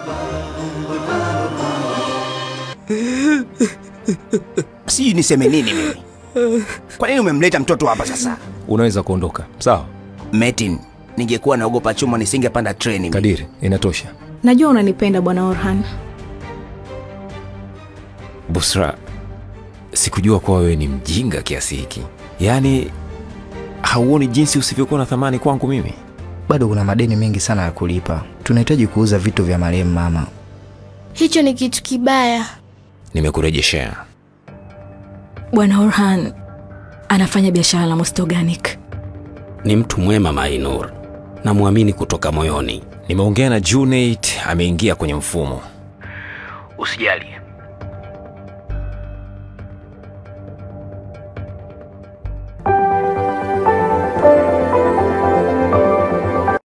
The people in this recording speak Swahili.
Si niseme nini mimi? Kwa nini umemleta mtoto hapa sasa? Unaweza kuondoka, sawa? Metin, ningekuwa naogopa chuma nisingepanda treni. Kadiri, inatosha. Najua unanipenda Bwana Orhan. Busra, sikujua kwa wewe ni mjinga kiasi hiki. Yaani hauoni jinsi usivyokuwa na thamani kwangu mimi? Bado kuna madeni mengi sana ya kulipa. Tunahitaji kuuza vitu vya marehemu mama. Hicho ni kitu kibaya. Nimekurejeshea. Bwana Orhan anafanya biashara na Most Organic. Ni mtu mwema Mainur. Namuamini kutoka moyoni. Nimeongea na Junaid, ameingia kwenye mfumo. Usijali,